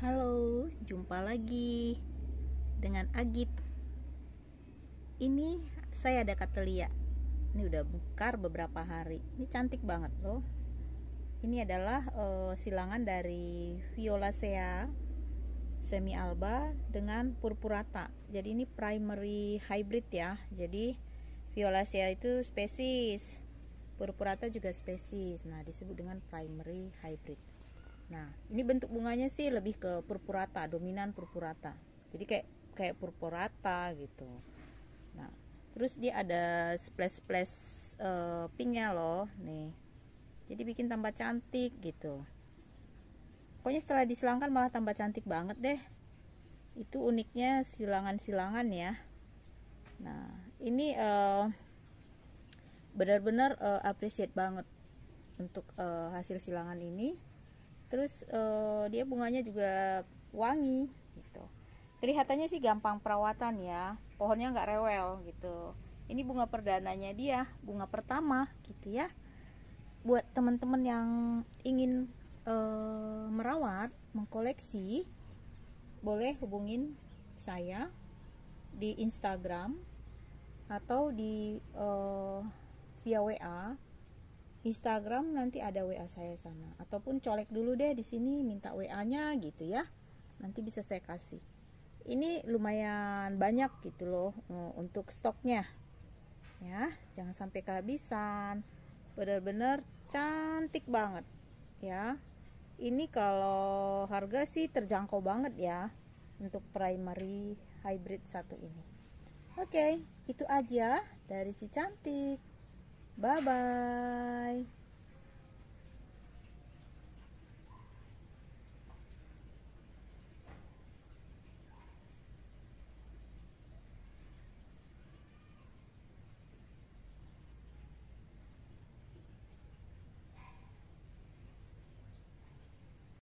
Halo, jumpa lagi dengan Agit. Ini saya ada Cattleya. Ini udah mekar beberapa hari. Ini cantik banget loh. Ini adalah silangan dari Violacea semi alba dengan purpurata. Jadi ini primary hybrid ya. Jadi Violacea itu spesies, purpurata juga spesies. Nah, disebut dengan primary hybrid. Nah, ini bentuk bunganya sih lebih ke purpurata, dominan purpurata. Jadi kayak purpurata gitu. Nah, terus dia ada splash pinknya loh, nih. Jadi bikin tambah cantik gitu. Pokoknya setelah disilangkan malah tambah cantik banget deh. Itu uniknya silangan-silangan ya. Nah, ini benar-benar appreciate banget untuk hasil silangan ini. Terus dia bunganya juga wangi gitu. Kelihatannya sih gampang perawatan ya, pohonnya nggak rewel gitu. Ini bunga perdananya dia, bunga pertama gitu ya. Buat teman-teman yang ingin merawat, mengkoleksi, boleh hubungin saya di Instagram atau di via WA. Instagram nanti ada WA saya sana, ataupun colek dulu deh di sini minta WA-nya gitu ya. Nanti bisa saya kasih. Ini lumayan banyak gitu loh untuk stoknya. Ya, jangan sampai kehabisan. Benar-benar cantik banget ya. Ini kalau harga sih terjangkau banget ya untuk primary hybrid satu ini. Oke, itu aja dari si cantik. Bye bye.